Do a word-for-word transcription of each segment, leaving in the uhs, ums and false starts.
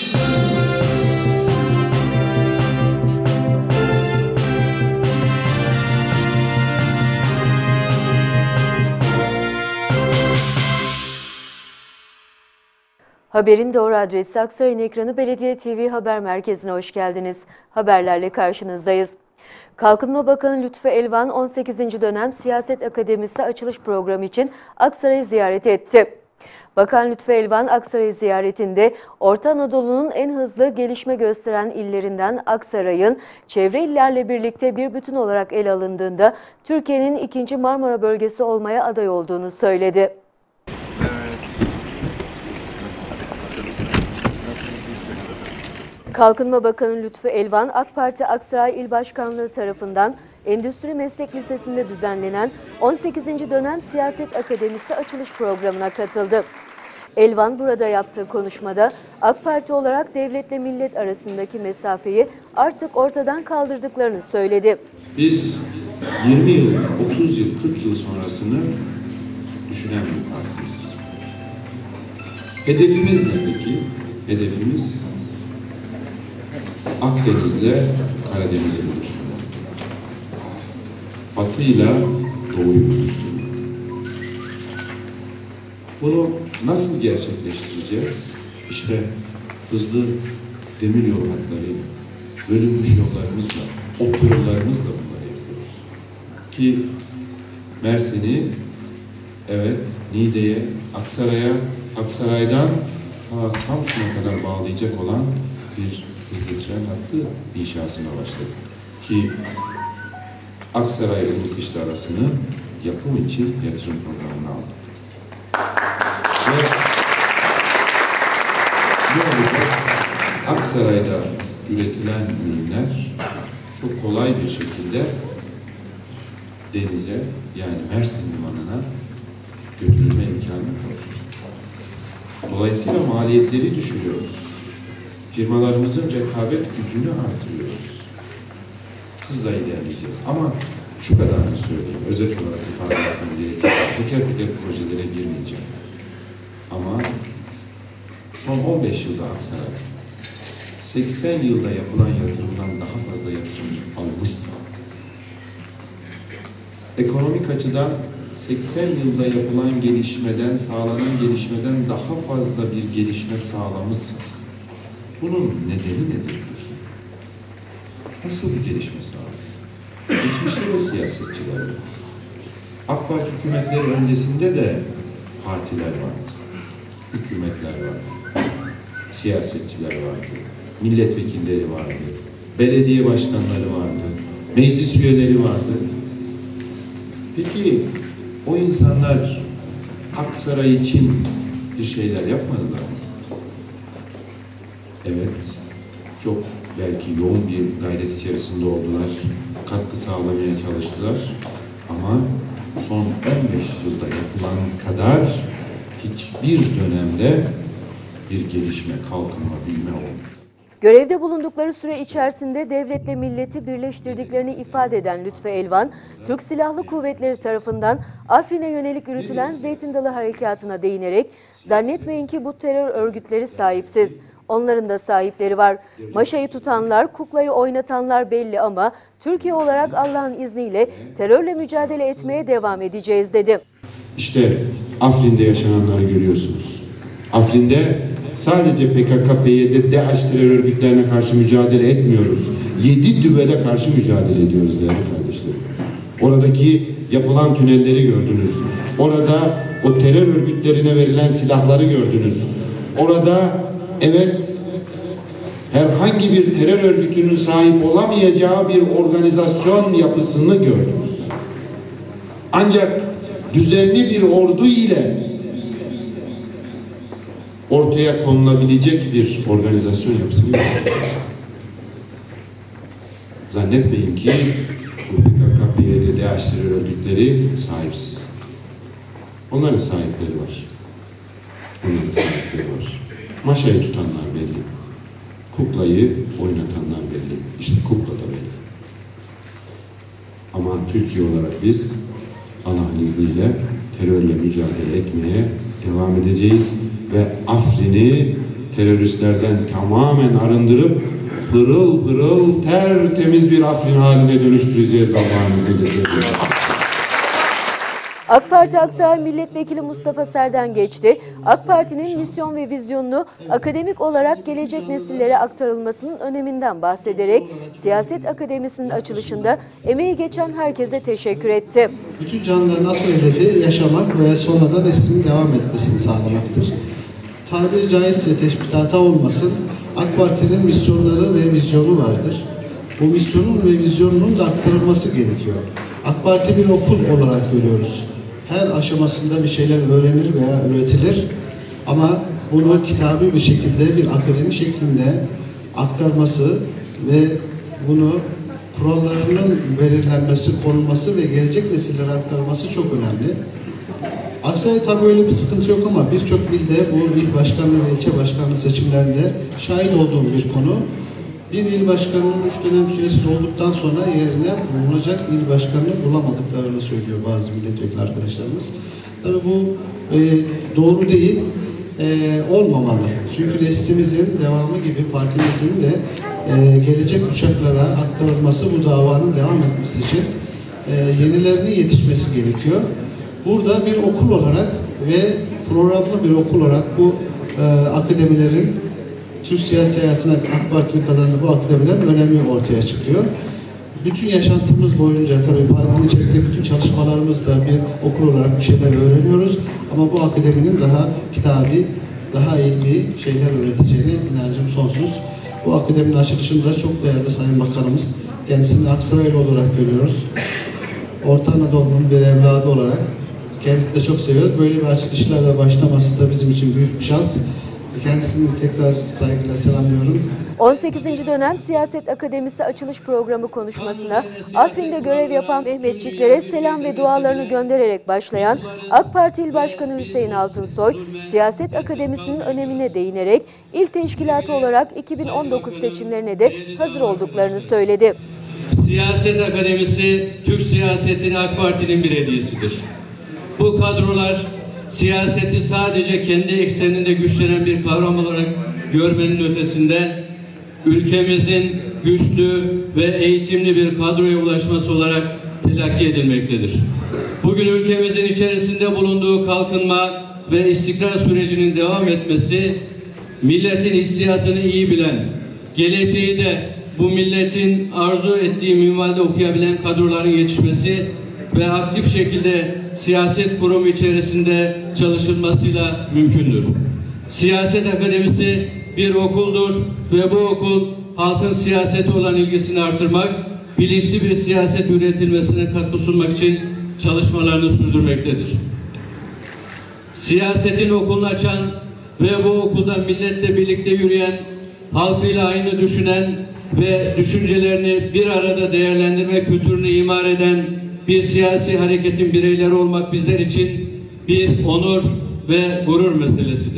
Haberin doğru adresi Aksaray'ın ekranı Belediye T V Haber Merkezi'ne hoş geldiniz. Haberlerle karşınızdayız. Kalkınma Bakanı Lütfü Elvan on sekizinci dönem Siyaset Akademisi açılış programı için Aksaray'ı ziyaret etti. Bakan Lütfü Elvan Aksaray ziyaretinde Orta Anadolu'nun en hızlı gelişme gösteren illerinden Aksaray'ın çevre illerle birlikte bir bütün olarak ele alındığında Türkiye'nin ikinci Marmara bölgesi olmaya aday olduğunu söyledi. Kalkınma Bakanı Lütfü Elvan, AK Parti Aksaray İl Başkanlığı tarafından Endüstri Meslek Lisesi'nde düzenlenen on sekizinci dönem Siyaset Akademisi açılış programına katıldı. Elvan burada yaptığı konuşmada AK Parti olarak devletle millet arasındaki mesafeyi artık ortadan kaldırdıklarını söyledi. Biz yirmi yıl, otuz yıl, kırk yıl sonrasını düşünen bir partiyiz. Hedefimiz ne peki? Hedefimiz Akdeniz'le Karadeniz'i buluşturmak. Batı'yla Doğu'yu buluşturmak. Bunu nasıl gerçekleştireceğiz? İşte hızlı demiryolu hatlarıyla, bölünmüş yollarımızla, otoyollarımızla bunları yapıyoruz. Ki Mersin'i, evet, Niğde'ye, Aksaray'a, Aksaray'dan ta Samsun'a kadar bağlayacak olan bir hızlı tren hattı inşasına başladı. Ki Aksaray-Ulukışla arasını yapım için yatırım programına aldık. Ve bu arada Aksaray'da üretilen ürünler çok kolay bir şekilde denize, yani Mersin limanına götürülme imkanı kavuşacak. Dolayısıyla maliyetleri düşürüyoruz. Firmalarımızın rekabet gücünü artırıyoruz. Hızla ilerleyeceğiz. Ama şu kadarını söyleyeyim, özet olarak ifade etmem gerekirse, teker teker projelere girmeyeceğim. Ama son on beş yılda Aksaray, seksen yılda yapılan yatırımdan daha fazla yatırım almışsa, ekonomik açıdan seksen yılda yapılan gelişmeden, sağlanan gelişmeden daha fazla bir gelişme sağlamışsa, bunun nedeni nedir? Nasıl bir gelişme sağlıyor? Geçmişte de siyasetçiler var. AK Parti hükümetleri öncesinde de partiler vardı. Hükümetler vardı. Siyasetçiler vardı. Milletvekilleri vardı. Belediye başkanları vardı. Meclis üyeleri vardı. Peki o insanlar Aksaray için bir şeyler yapmadılar mı? Evet, çok belki yoğun bir gayret içerisinde oldular, katkı sağlamaya çalıştılar ama son on beş yılda yapılan kadar hiçbir dönemde bir gelişme, kalkınma, büyüme olmadı. Görevde bulundukları süre içerisinde devletle milleti birleştirdiklerini ifade eden Lütfü Elvan, Türk Silahlı Kuvvetleri tarafından Afrin'e yönelik yürütülen Zeytin Dalı Harekatı'na değinerek, zannetmeyin ki bu terör örgütleri sahipsiz. Onların da sahipleri var. Maşayı tutanlar, kuklayı oynatanlar belli ama Türkiye olarak Allah'ın izniyle terörle mücadele etmeye devam edeceğiz dedi. İşte Afrin'de yaşananları görüyorsunuz. Afrin'de sadece P K K, P Y D, DAEŞ terör örgütlerine karşı mücadele etmiyoruz. Yedi düvele karşı mücadele ediyoruz değerli kardeşlerim. Oradaki yapılan tünelleri gördünüz. Orada o terör örgütlerine verilen silahları gördünüz. Orada evet, herhangi bir terör örgütünün sahip olamayacağı bir organizasyon yapısını gördünüz. Ancak düzenli bir ordu ile ortaya konulabilecek bir organizasyon yapısını gördünüz. Zannetmeyin ki bu P K K, P Y D, DAEŞ terör örgütleri sahipsiz. Onların sahipleri var. Onların sahipleri var. Maşayı tutanlar belli. Kuklayı oynatanlar belli. İşte kukla da belli. Ama Türkiye olarak biz Allah'ın izniyle terörle mücadele etmeye devam edeceğiz ve Afrin'i teröristlerden tamamen arındırıp pırıl pırıl tertemiz bir Afrin haline dönüştüreceğiz Allah'ın izniyle söylüyorum. AK Parti Aksaray Milletvekili Mustafa Serden Geçti, AK Parti'nin misyon ve vizyonunu akademik olarak gelecek nesillere aktarılmasının öneminden bahsederek Siyaset Akademisi'nin açılışında emeği geçen herkese teşekkür etti. Bütün canlıların asıl hedefi yaşamak ve sonra da neslin devam etmesini sağlamaktır. Tabiri caizse teşbihata olmasın, AK Parti'nin misyonları ve vizyonu vardır. Bu misyonun ve vizyonunun da aktarılması gerekiyor. AK Parti bir okul olarak görüyoruz. Her aşamasında bir şeyler öğrenir veya öğretilir. Ama bunu kitabi bir şekilde, bir akademi şeklinde aktarması ve bunu kurallarının belirlenmesi, konulması ve gelecek nesillere aktarılması çok önemli. Aksaray tabii öyle bir sıkıntı yok ama birçok ilde bu il başkanlığı ve ilçe başkanlığı seçimlerinde şahit olduğum bir konu. Bir il başkanının üç dönem süresi olduktan sonra yerine bulunacak il başkanını bulamadıklarını söylüyor bazı milletvekili arkadaşlarımız. Tabii bu e, doğru değil, e, olmamalı. Çünkü neslimizin devamı gibi partimizin de e, gelecek kuşaklara aktarılması, bu davanın devam etmesi için e, yenilerinin yetişmesi gerekiyor. Burada bir okul olarak ve programlı bir okul olarak bu e, akademilerin Türk siyasi hayatına AK Parti'nin kazandığı bu akademilerin önemi ortaya çıkıyor. Bütün yaşantımız boyunca tabii bunun içerisinde bütün çalışmalarımızda bir okul olarak bir şeyler öğreniyoruz. Ama bu akademinin daha kitabi, daha ilmi şeyler öğreteceğine inancım sonsuz. Bu akademinin açılışında çok değerli Sayın Bakanımız, kendisini Aksaraylı olarak görüyoruz. Orta Anadolu'nun bir evladı olarak kendisini de çok seviyoruz. Böyle bir açılışlarla başlaması da bizim için büyük bir şans. Kendisini tekrar saygıyla selamlıyorum. on sekizinci dönem Siyaset Akademisi açılış programı konuşmasına Afrin'de görev yapan Mehmetçiklere selam ve dualarını göndererek başlayan AK Parti İl Başkanı Hüseyin Altınsoy, Siyaset Akademisi'nin önemine değinerek il teşkilatı olarak iki bin on dokuz seçimlerine de hazır olduklarını söyledi. Siyaset Akademisi, Türk siyasetine AK Parti'nin bir hediyesidir. Bu kadrolar siyaseti sadece kendi ekseninde güçlenen bir kavram olarak görmenin ötesinde ülkemizin güçlü ve eğitimli bir kadroya ulaşması olarak telakki edilmektedir. Bugün ülkemizin içerisinde bulunduğu kalkınma ve istikrar sürecinin devam etmesi, milletin hissiyatını iyi bilen, geleceği de bu milletin arzu ettiği minvalde okuyabilen kadroların yetişmesi ve aktif şekilde siyaset kurumu içerisinde çalışılmasıyla mümkündür. Siyaset Akademisi bir okuldur ve bu okul halkın siyasete olan ilgisini artırmak, bilinçli bir siyaset üretilmesine katkı sunmak için çalışmalarını sürdürmektedir. Siyasetin okulunu açan ve bu okulda milletle birlikte yürüyen, halkıyla aynı düşünen ve düşüncelerini bir arada değerlendirme kültürünü imar eden bir siyasi hareketin bireyleri olmak bizler için bir onur ve gurur meselesidir.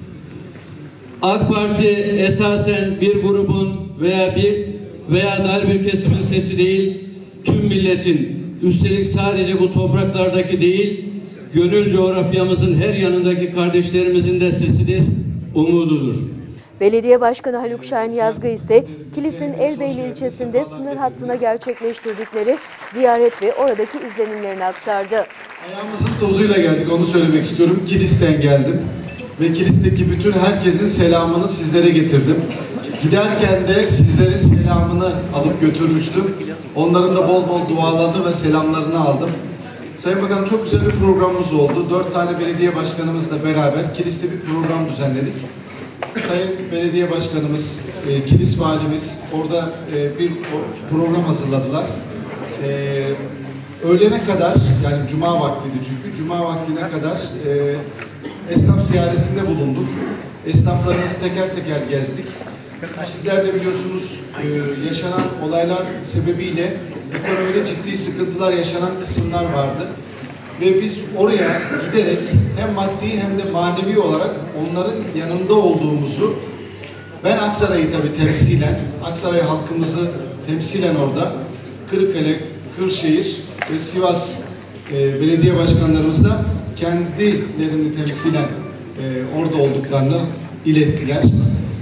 AK Parti esasen bir grubun veya bir veya dar bir kesimin sesi değil, tüm milletin, üstelik sadece bu topraklardaki değil, gönül coğrafyamızın her yanındaki kardeşlerimizin de sesidir, umududur. Belediye Başkanı Haluk Şahin Yazgı ise Kilis'in Elbeyli ilçesinde sınır hattına gerçekleştirdikleri ziyaret ve oradaki izlenimlerini aktardı. Ayağımızın tozuyla geldik, onu söylemek istiyorum. Kilis'ten geldim ve Kilis'teki bütün herkesin selamını sizlere getirdim. Giderken de sizlerin selamını alıp götürmüştüm. Onların da bol bol dualarını ve selamlarını aldım. Sayın Bakanım, çok güzel bir programımız oldu. Dört tane belediye başkanımızla beraber Kilis'te bir program düzenledik. Sayın Belediye Başkanımız, e, Kilis Valimiz orada e, bir program hazırladılar. E, öğlene kadar, yani Cuma vaktiydi çünkü, Cuma vaktine kadar e, esnaf ziyaretinde bulunduk. Esnaflarımızı teker teker gezdik. Çünkü sizler de biliyorsunuz e, yaşanan olaylar sebebiyle ekonomide ciddi sıkıntılar yaşanan kısımlar vardı. Ve biz oraya giderek hem maddi hem de manevi olarak onların yanında olduğumuzu, ben Aksaray'ı tabii temsilen, Aksaray halkımızı temsilen orada, Kırıkkale, Kırşehir ve Sivas e, belediye başkanlarımız da kendilerini temsilen e, orada olduklarını ilettiler.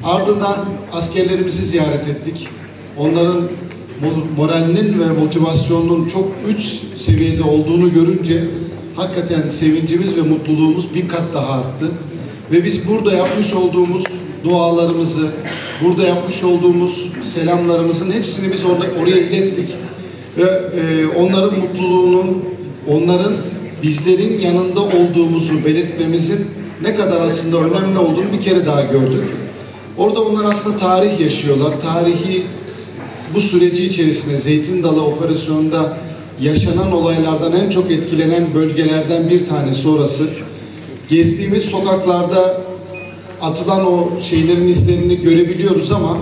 Ardından askerlerimizi ziyaret ettik. Onların moralinin ve motivasyonunun çok üst seviyede olduğunu görünce hakikaten sevincimiz ve mutluluğumuz bir kat daha arttı. Ve biz burada yapmış olduğumuz dualarımızı, burada yapmış olduğumuz selamlarımızın hepsini biz orada, oraya ilettik. Ve e, onların mutluluğunun, onların bizlerin yanında olduğumuzu belirtmemizin ne kadar aslında önemli olduğunu bir kere daha gördük. Orada onlar aslında tarih yaşıyorlar. Tarihi bu süreci içerisinde Zeytin Dalı operasyonunda yaşanan olaylardan en çok etkilenen bölgelerden bir tanesi orası. Gezdiğimiz sokaklarda atılan o şeylerin izlerini görebiliyoruz ama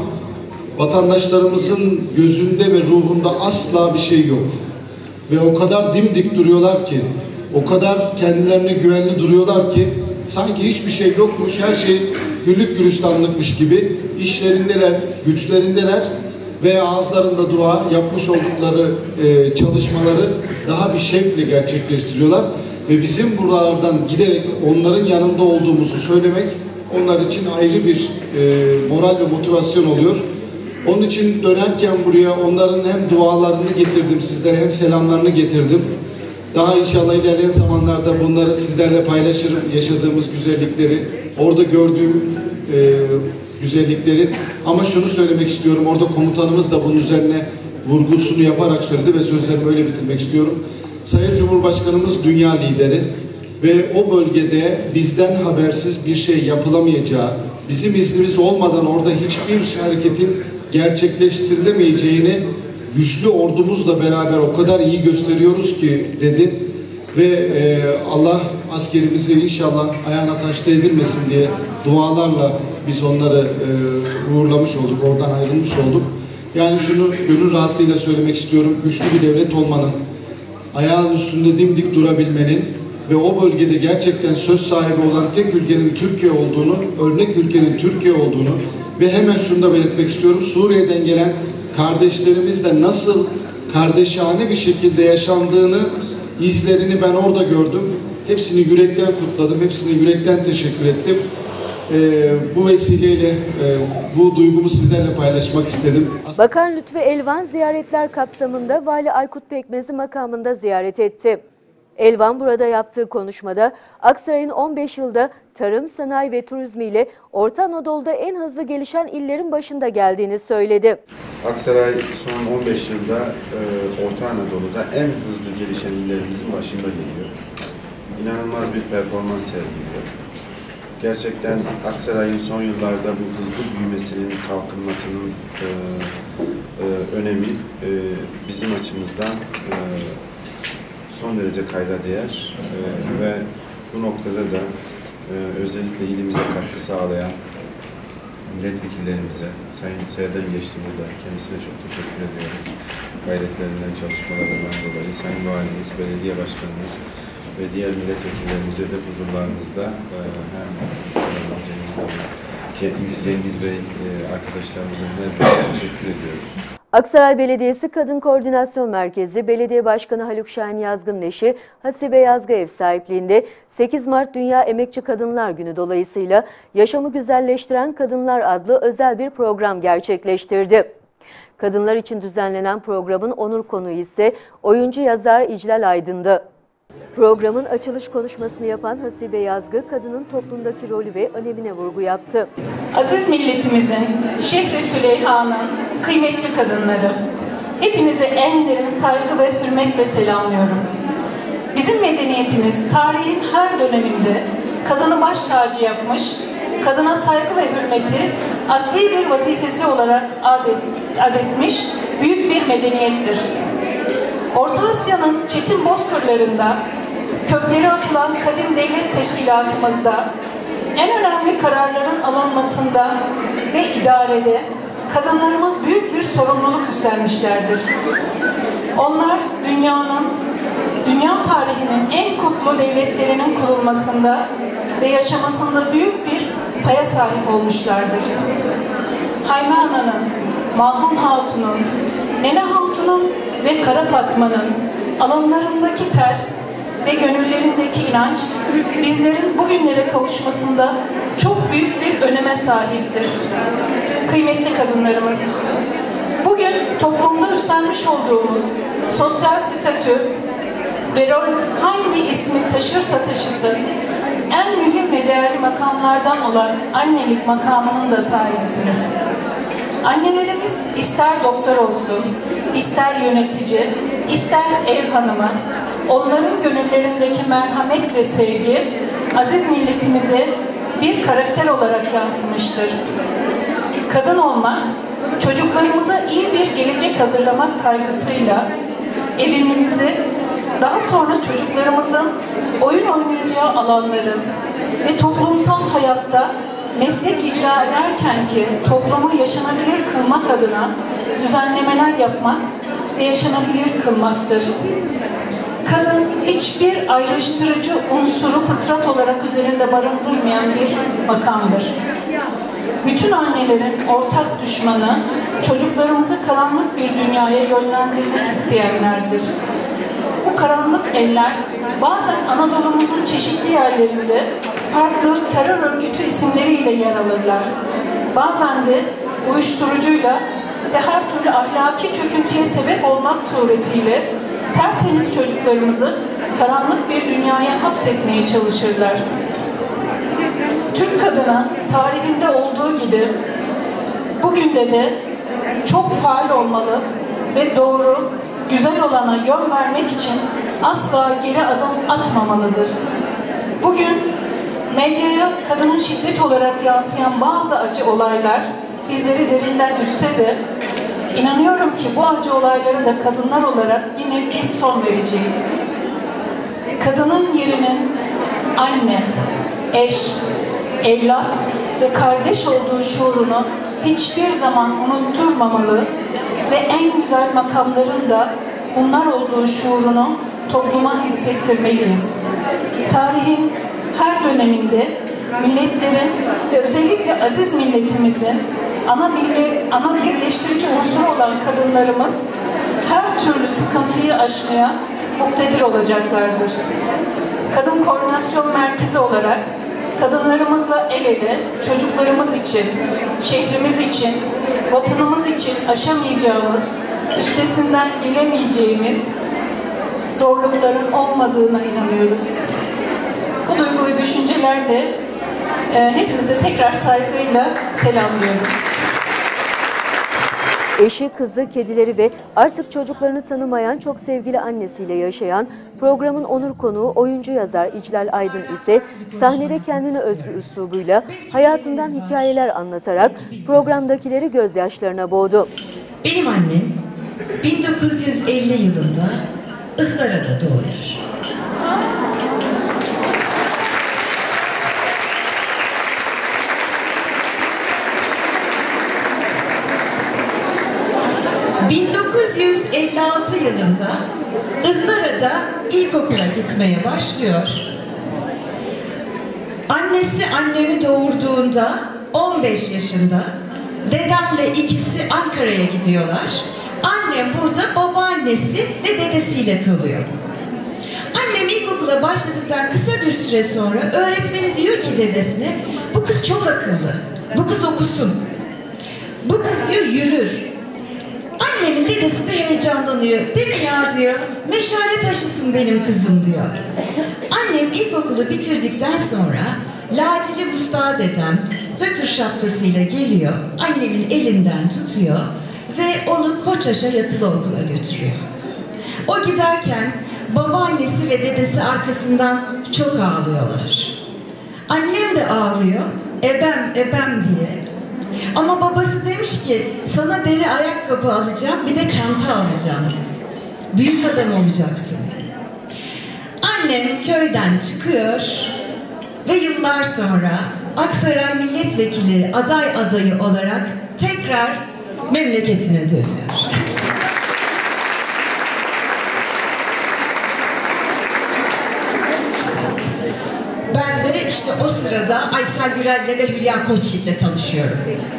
vatandaşlarımızın gözünde ve ruhunda asla bir şey yok. Ve o kadar dimdik duruyorlar ki, o kadar kendilerine güvenli duruyorlar ki sanki hiçbir şey yokmuş, her şey güllük gülistanlıkmış gibi işlerindeler, güçlerindeler ve ağızlarında dua, yapmış oldukları e, çalışmaları daha bir şevkle gerçekleştiriyorlar. Ve bizim buralardan giderek onların yanında olduğumuzu söylemek onlar için ayrı bir e, moral ve motivasyon oluyor. Onun için dönerken buraya onların hem dualarını getirdim sizlere hem selamlarını getirdim. Daha inşallah ilerleyen zamanlarda bunları sizlerle paylaşırım, yaşadığımız güzellikleri, orada gördüğüm e, güzellikleri. Ama şunu söylemek istiyorum, orada komutanımız da bunun üzerine vurgusunu yaparak söyledi ve sözlerimi öyle bitirmek istiyorum. Sayın Cumhurbaşkanımız dünya lideri ve o bölgede bizden habersiz bir şey yapılamayacağı, bizim iznimiz olmadan orada hiçbir hareketin gerçekleştirilemeyeceğini güçlü ordumuzla beraber o kadar iyi gösteriyoruz ki dedi. Ve e, Allah askerimizi inşallah ayağına taş değdirmesin diye dualarla biz onları e, uğurlamış olduk, oradan ayrılmış olduk. Yani şunu gönül rahatlığıyla söylemek istiyorum, güçlü bir devlet olmanın, ayağın üstünde dimdik durabilmenin ve o bölgede gerçekten söz sahibi olan tek ülkenin Türkiye olduğunu, örnek ülkenin Türkiye olduğunu ve hemen şunu da belirtmek istiyorum, Suriye'den gelen kardeşlerimizle nasıl kardeşane bir şekilde yaşandığını, izlerini ben orada gördüm. Hepsini yürekten kutladım, hepsine yürekten teşekkür ettim. Ee, bu vesileyle e, bu duygumu sizlerle paylaşmak istedim. Bakan Lütfü Elvan ziyaretler kapsamında Vali Aykut Pekmez'i makamında ziyaret etti. Elvan burada yaptığı konuşmada Aksaray'ın on beş yılda tarım, sanayi ve turizmi ile Orta Anadolu'da en hızlı gelişen illerin başında geldiğini söyledi. Aksaray son on beş yılda e, Orta Anadolu'da en hızlı gelişen illerimizin başında geliyor. İnanılmaz bir performans sergiliyor. Gerçekten Aksaray'ın son yıllarda bu hızlı büyümesinin, kalkınmasının e, e, önemi e, bizim açımızdan e, son derece kayda değer e, ve bu noktada da e, özellikle ilimize katkı sağlayan milletvekillerimize, Sayın Serdar Geçtiğim'e de kendisine çok teşekkür ediyorum. Gayretlerinden, çalışmalarından dolayı Sayın Valimiz, Belediye Başkanımız ve diğer milletvekillerimize de huzurlarınızda e, hem Cengiz, Cengiz Bey e, arkadaşlarımıza her teşekkür ediyoruz. Aksaray Belediyesi Kadın Koordinasyon Merkezi Belediye Başkanı Haluk Şahin Yazgın'ın eşi Hasibe Yazgı ev sahipliğinde sekiz Mart Dünya Emekçi Kadınlar Günü dolayısıyla Yaşamı Güzelleştiren Kadınlar adlı özel bir program gerçekleştirdi. Kadınlar için düzenlenen programın onur konuğu ise oyuncu yazar İclal Aydın'dı. Programın açılış konuşmasını yapan Hasibe Yazgı, kadının toplumdaki rolü ve önemine vurgu yaptı. Aziz milletimizin, Şehri Süleyha'nın kıymetli kadınları, hepinizi en derin saygı ve hürmetle selamlıyorum. Bizim medeniyetimiz tarihin her döneminde kadını baş tacı yapmış, kadına saygı ve hürmeti asli bir vazifesi olarak adet, adetmiş büyük bir medeniyettir. Orta Asya'nın çetin bozkırlarında kökleri atılan kadim devlet teşkilatımızda en önemli kararların alınmasında ve idarede kadınlarımız büyük bir sorumluluk üstlenmişlerdir. Onlar dünyanın, dünya tarihinin en kutlu devletlerinin kurulmasında ve yaşamasında büyük bir paya sahip olmuşlardır. Hayme Ana'nın, Malhun Hatun'un, Nene Hatun'un ve Kara Fatma'nın alınlarındaki ter ve gönüllerindeki inanç bizlerin bugünlere kavuşmasında çok büyük bir öneme sahiptir. Kıymetli kadınlarımız, bugün toplumda üstlenmiş olduğumuz sosyal statü ve rol hangi ismi taşırsa taşısın, en mühim ve değerli makamlardan olan annelik makamının da sahibisiniz. Annelerimiz ister doktor olsun, ister yönetici, ister ev hanımı, onların gönüllerindeki merhamet ve sevgi, aziz milletimize bir karakter olarak yansımıştır. Kadın olmak, çocuklarımıza iyi bir gelecek hazırlamak kaygısıyla evimizi, daha sonra çocuklarımızın oyun oynayacağı alanları ve toplumsal hayatta meslek icra ederken ki toplumu yaşanabilir kılmak adına düzenlemeler yapmak ve yaşanabilir kılmaktır. Kadın hiçbir ayrıştırıcı unsuru fıtrat olarak üzerinde barındırmayan bir makamdır. Bütün annelerin ortak düşmanı çocuklarımızı karanlık bir dünyaya yönlendirmek isteyenlerdir. Bu karanlık eller bazen Anadolu'muzun çeşitli yerlerinde farklı terör örgütü isimleriyle yer alırlar. Bazen de uyuşturucuyla ve her türlü ahlaki çöküntüye sebep olmak suretiyle tertemiz çocuklarımızı karanlık bir dünyaya hapsetmeye çalışırlar. Türk kadını tarihinde olduğu gibi bugün de de çok faal olmalı ve doğru, güzel olana yön vermek için asla geri adım atmamalıdır. Bugün medyaya kadına şiddet olarak yansıyan bazı acı olaylar bizleri derinden üzse de inanıyorum ki bu acı olaylara da kadınlar olarak yine biz son vereceğiz. Kadının yerinin anne, eş, evlat ve kardeş olduğu şuurunu hiçbir zaman unutturmamalı ve en güzel makamların da bunlar olduğu şuurunu topluma hissettirmeliyiz. Tarihin her döneminde milletlerin ve özellikle aziz milletimizin ana, birle, ana birleştirici unsuru olan kadınlarımız her türlü sıkıntıyı aşmaya muktedir olacaklardır. Kadın Koordinasyon Merkezi olarak kadınlarımızla el ele çocuklarımız için, şehrimiz için, vatanımız için aşamayacağımız, üstesinden gelemeyeceğimiz zorlukların olmadığına inanıyoruz. Bu duygu ve düşüncelerle e, hepinize tekrar saygıyla selamlıyorum. Eşi, kızı, kedileri ve artık çocuklarını tanımayan çok sevgili annesiyle yaşayan programın onur konuğu oyuncu yazar İclal Aydın ise sahnede kendine özgü üslubuyla hayatından hikayeler anlatarak programdakileri gözyaşlarına boğdu. Benim annem bin dokuz yüz elli yılında Ihlara'da doğuyor. bin dokuz yüz elli altı yılında Ihlara'da ilkokula gitmeye başlıyor. Annesi annemi doğurduğunda on beş yaşında, dedemle ikisi Ankara'ya gidiyorlar. Annem burada babaannesi ve dedesiyle kalıyor. Annem ilkokula başladıktan kısa bir süre sonra öğretmeni diyor ki dedesine, bu kız çok akıllı, bu kız okusun, bu kız diyor yürür. Annemin dedesi de heyecanlanıyor. Değil mi ya diyor. Meşale taşısın benim kızım diyor. Annem ilkokulu bitirdikten sonra Lacili Mustafa dedem fötür şapkasıyla geliyor. Annemin elinden tutuyor ve onu Koçaş'a yatılı okula götürüyor. O giderken babaannesi ve dedesi arkasından çok ağlıyorlar. Annem de ağlıyor. Ebem, ebem diye. Ama babası demiş ki sana deri ayakkabı alacağım, bir de çanta alacağım. Büyük adam olacaksın. Annem köyden çıkıyor ve yıllar sonra Aksaray Milletvekili aday adayı olarak tekrar memleketine dönüyor. Ben de işte o sırada Aysel Gürel'le ve Hülya Koçyiğit'le tanışıyorum.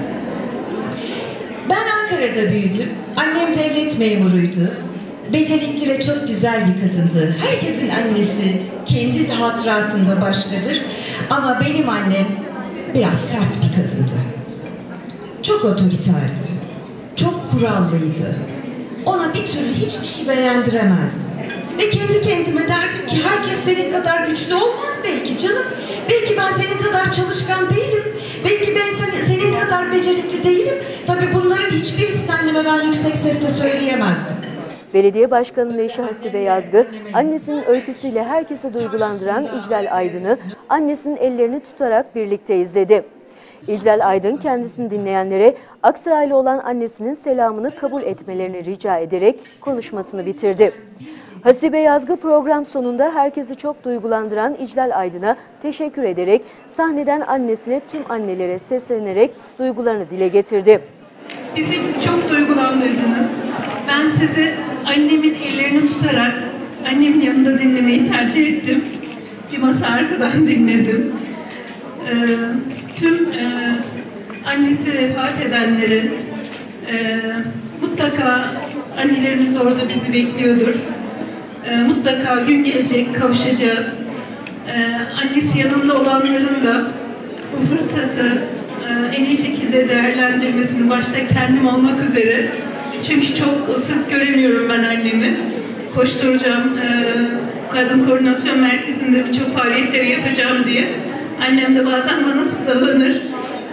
Ben Ankara'da büyüdüm. Annem devlet memuruydu. Becerikli ve çok güzel bir kadındı. Herkesin annesi kendi hatırasında başkadır. Ama benim annem biraz sert bir kadındı. Çok otoriterdi. Çok kurallıydı. Ona bir türlü hiçbir şey beğendiremezdi. Ve kendi kendime derdim ki herkes senin kadar güçlü olmaz belki canım. Belki ben senin kadar çalışkan değilim. Belki ben senin, senin kadar becerikli değilim. Tabii bunların hiçbirisini anneme ben yüksek sesle söyleyemezdim. Belediye Başkanı'nın eşi Hasibe Yazgı, annesinin öyküsüyle herkesi duygulandıran İclal Aydın'ı annesinin ellerini tutarak birlikte izledi. İclal Aydın kendisini dinleyenlere Aksaraylı olan annesinin selamını kabul etmelerini rica ederek konuşmasını bitirdi. Hasibe Yazgı program sonunda herkesi çok duygulandıran İclal Aydın'a teşekkür ederek sahneden annesine tüm annelere seslenerek duygularını dile getirdi. Bizi çok duygulandırdınız. Ben sizi annemin ellerini tutarak annemin yanında dinlemeyi tercih ettim. Bir masa arkadan dinledim. Ee, tüm e, annesi vefat edenlerin e, mutlaka annelerimiz orada bizi bekliyordur. E, mutlaka gün gelecek, kavuşacağız. E, annesi yanında olanların da bu fırsatı e, en iyi şekilde değerlendirmesini, başta kendim olmak üzere. Çünkü çok sık göremiyorum ben annemi. Koşturacağım, e, kadın koordinasyon merkezinde birçok faaliyetleri yapacağım diye. Annem de bazen bana sıralanır.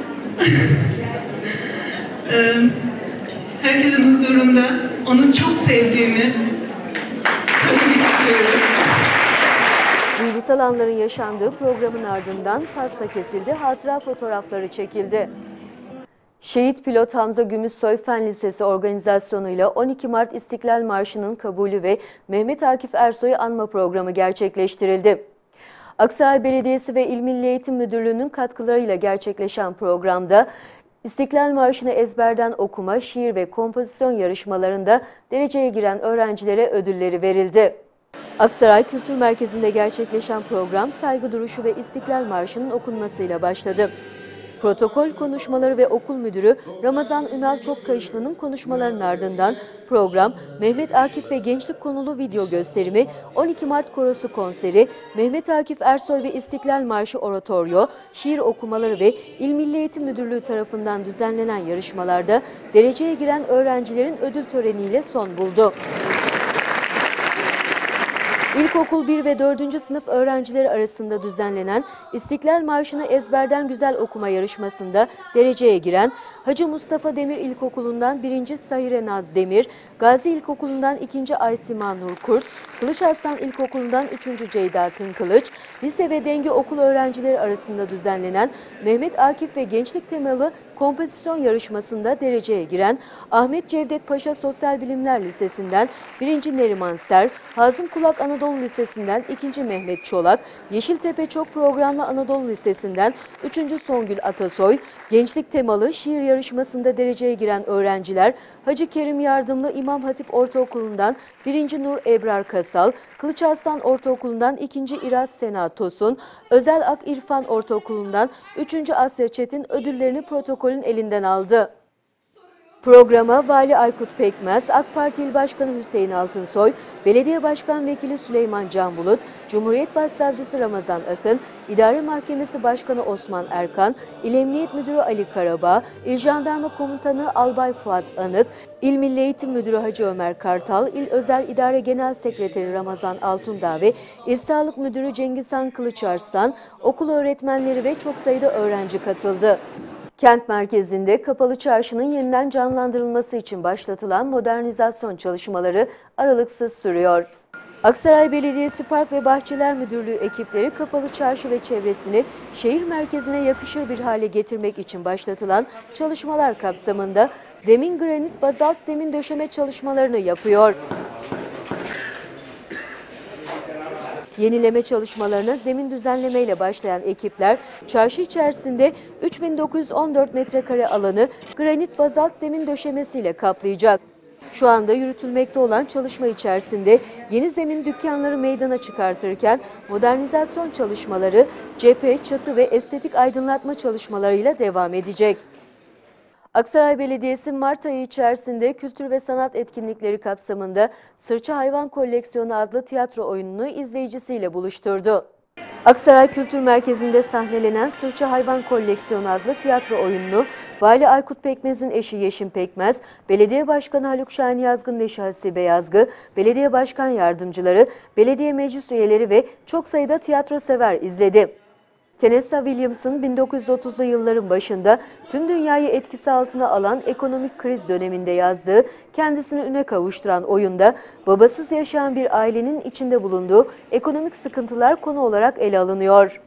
e, herkesin huzurunda onu çok sevdiğimi söylemek istiyorum. Duygusal anların yaşandığı programın ardından pasta kesildi, hatıra fotoğrafları çekildi. Şehit pilot Hamza Gümüşsoy Fen Lisesi organizasyonuyla on iki Mart İstiklal Marşı'nın kabulü ve Mehmet Akif Ersoy'u anma programı gerçekleştirildi. Aksaray Belediyesi ve İl Milli Eğitim Müdürlüğü'nün katkılarıyla gerçekleşen programda İstiklal Marşı'nı ezberden okuma, şiir ve kompozisyon yarışmalarında dereceye giren öğrencilere ödülleri verildi. Aksaray Kültür Merkezi'nde gerçekleşen program saygı duruşu ve İstiklal Marşı'nın okunmasıyla başladı. Protokol konuşmaları ve okul müdürü Ramazan Ünal Çokkayışlı'nın konuşmalarının ardından program Mehmet Akif ve gençlik konulu video gösterimi, on iki Mart Korosu konseri, Mehmet Akif Ersoy ve İstiklal Marşı oratoryo, şiir okumaları ve İl Milli Eğitim Müdürlüğü tarafından düzenlenen yarışmalarda dereceye giren öğrencilerin ödül töreniyle son buldu. İlkokul bir ve dördüncü sınıf öğrencileri arasında düzenlenen İstiklal Marşı'nı ezberden güzel okuma yarışmasında dereceye giren Hacı Mustafa Demir İlkokulu'ndan birinci Sahire Naz Demir, Gazi İlkokulu'ndan ikinci Aysima Nur Kurt, Kılıçarslan İlkokulu'ndan üçüncü Ceyda Kılıç, lise ve denge okul öğrencileri arasında düzenlenen Mehmet Akif ve gençlik temalı kompozisyon yarışmasında dereceye giren Ahmet Cevdet Paşa Sosyal Bilimler Lisesi'nden birinci Neriman Ser, Hazım Kulak Anadolu Lisesi'nden ikinci Mehmet Çolak, Yeşiltepe Çok Programlı Anadolu Lisesi'nden üçüncü Songül Atasoy, gençlik temalı şiir yarışmasında dereceye giren öğrenciler Hacı Kerim Yardımlı İmam Hatip Ortaokulu'ndan birinci Nur Ebrar Kasal, Kılıçarslan Ortaokulu'ndan ikinci İraz Sena Tosun, Özel Ak İrfan Ortaokulu'ndan üçüncü Asya Çetin ödüllerini protokolün elinden aldı. Programa Vali Aykut Pekmez, AK Parti İl Başkanı Hüseyin Altınsoy, Belediye Başkan Vekili Süleyman Canbulut, Cumhuriyet Başsavcısı Ramazan Akın, İdare Mahkemesi Başkanı Osman Erkan, İl Emniyet Müdürü Ali Karabağ, İl Jandarma Komutanı Albay Fuat Anık, İl Milli Eğitim Müdürü Hacı Ömer Kartal, İl Özel İdare Genel Sekreteri Ramazan Altundağ ve İl Sağlık Müdürü Cengizhan Kılıçarslan, okul öğretmenleri ve çok sayıda öğrenci katıldı. Kent merkezinde Kapalı Çarşı'nın yeniden canlandırılması için başlatılan modernizasyon çalışmaları aralıksız sürüyor. Aksaray Belediyesi Park ve Bahçeler Müdürlüğü ekipleri Kapalı Çarşı ve çevresini şehir merkezine yakışır bir hale getirmek için başlatılan çalışmalar kapsamında zemin granit bazalt zemin döşeme çalışmalarını yapıyor. Yenileme çalışmalarına zemin düzenlemeyle başlayan ekipler, çarşı içerisinde üç bin dokuz yüz on dört metrekare alanı granit bazalt zemin döşemesiyle kaplayacak. Şu anda yürütülmekte olan çalışma içerisinde yeni zemin dükkanları meydana çıkartırken modernizasyon çalışmaları cephe, çatı ve estetik aydınlatma çalışmalarıyla devam edecek. Aksaray Belediyesi Mart ayı içerisinde kültür ve sanat etkinlikleri kapsamında Sırça Hayvan Koleksiyonu adlı tiyatro oyununu izleyicisiyle buluşturdu. Aksaray Kültür Merkezi'nde sahnelenen Sırça Hayvan Koleksiyonu adlı tiyatro oyununu Vali Aykut Pekmez'in eşi Yeşim Pekmez, Belediye Başkanı Haluk Şahin Yazgın'ın eşi Hasibe Yazgı, Belediye Başkan Yardımcıları, belediye meclis üyeleri ve çok sayıda tiyatro sever izledi. Tennessee Williams'ın bin dokuz yüz otuzlu yılların başında tüm dünyayı etkisi altına alan ekonomik kriz döneminde yazdığı, kendisini üne kavuşturan oyunda babasız yaşayan bir ailenin içinde bulunduğu ekonomik sıkıntılar konu olarak ele alınıyor.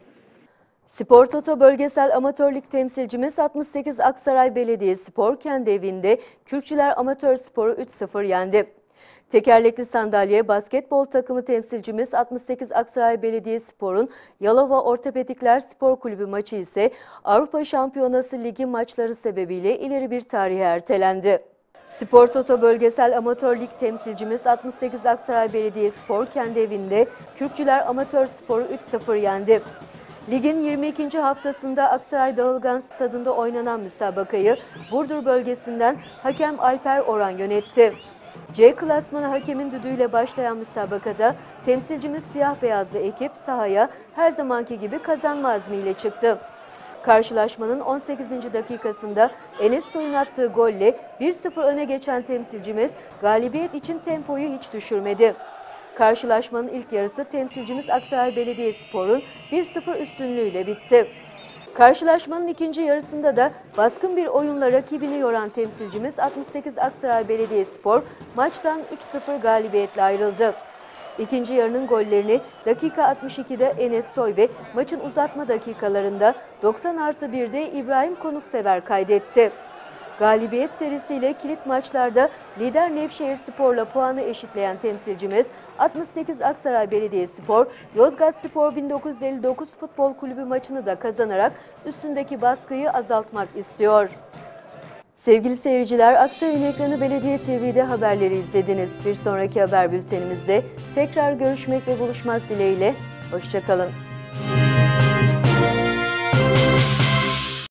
Spor Toto Bölgesel Amatör Lig temsilcimiz altmış sekiz Aksaray Belediyespor kendi evinde Kürkçüler Amatör Spor'u üç sıfır yendi. Tekerlekli sandalye basketbol takımı temsilcimiz altmış sekiz Aksaray Belediyespor'un Yalova Ortopedikler Spor Kulübü maçı ise Avrupa Şampiyonası Ligi maçları sebebiyle ileri bir tarihe ertelendi. Spor Toto Bölgesel Amatör Lig temsilcimiz altmış sekiz Aksaray Belediyespor kendi evinde Kürkçüler Amatör Spor'u üç sıfır yendi. Ligin yirmi ikinci haftasında Aksaray Dağılgan Stadında oynanan müsabakayı Burdur bölgesinden hakem Alper Orhan yönetti. C klasmanı hakemin düdüğüyle başlayan müsabakada temsilcimiz siyah beyazlı ekip sahaya her zamanki gibi kazanma azmiyle çıktı. Karşılaşmanın on sekizinci dakikasında Enes Soy'un attığı golle bir sıfır öne geçen temsilcimiz galibiyet için tempoyu hiç düşürmedi. Karşılaşmanın ilk yarısı temsilcimiz Aksaray Belediyespor'un bir sıfır üstünlüğüyle bitti. Karşılaşmanın ikinci yarısında da baskın bir oyunla rakibini yoran temsilcimiz altmış sekiz Aksaray Belediyespor maçtan üç sıfır galibiyetle ayrıldı. İkinci yarının gollerini dakika altmış ikide Enes Soy ve maçın uzatma dakikalarında doksan artı birde İbrahim Konuksever kaydetti. Galibiyet serisiyle kilit maçlarda lider Nevşehirspor'la puanı eşitleyen temsilcimiz altmış sekiz Aksaray Belediyespor, Yozgatspor bin dokuz yüz elli dokuz Futbol Kulübü maçını da kazanarak üstündeki baskıyı azaltmak istiyor. Sevgili seyirciler, Aksaray'ın ekranı Belediye T V'de haberleri izlediniz. Bir sonraki haber bültenimizde tekrar görüşmek ve buluşmak dileğiyle. Hoşça kalın.